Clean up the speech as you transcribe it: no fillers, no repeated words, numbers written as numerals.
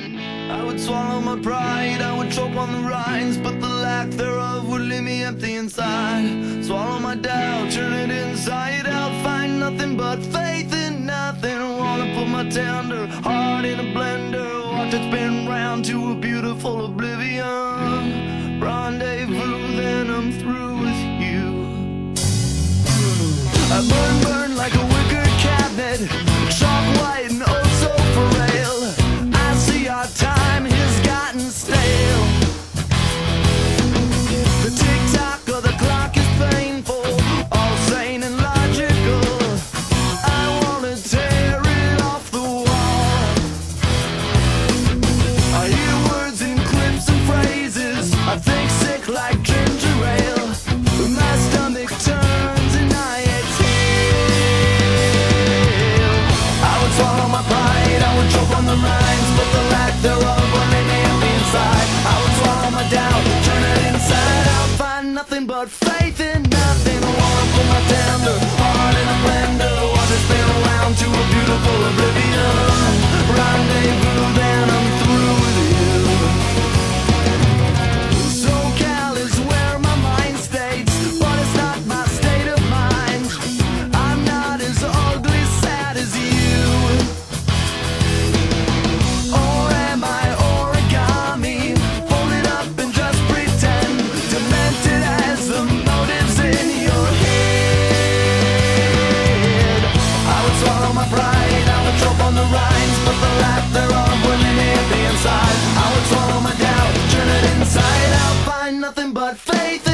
I would swallow my pride, I would choke on the rinds, but the lack thereof would leave me empty inside. Swallow my doubt, turn it inside out, find nothing but faith in nothing. Wanna put my tender heart in a blender, watch it spin round to a beautiful oblivion. Rendezvous, then I'm through with you. I burn like a wicker cabinet, chalk white and oh so frail. I see our time has gotten stale. The tick-tock of the clock is painful, all sane and logical. I wanna tear it off the wall. I hear words in clips and phrases, I think sick like ginger ale. My stomach turns and I swallow my pride, I would choke on the rhymes, but the lack thereof will leave me empty inside. I would swallow my doubt, turn it inside out, find nothing but faith in nothing. I wanna put my tender heart in a blender, watch it spin around to a beautiful oblivion. Rendezvous, then I'm through with you. SoCal is where my mind stays, but it's not my state of mind. I'm not as ugly, sad as you. But the lack thereof will leave me empty inside. I would swallow my doubt, turn it inside out, find nothing but faith.